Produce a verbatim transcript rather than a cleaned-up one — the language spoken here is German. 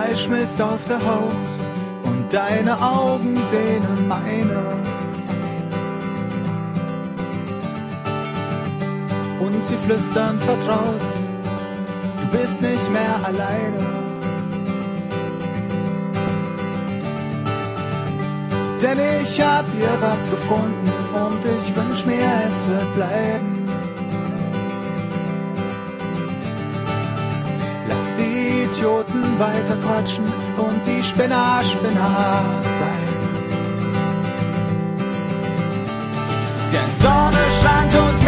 Eis schmilzt auf der Haut und deine Augen sehnen meine. Und sie flüstern vertraut, du bist nicht mehr alleine. Denn ich hab hier was gefunden und ich wünsch mir, es wird bleiben. Lass die Idioten weiter quatschen und die Spinner Spinner sein. Denn Sonne, Strand und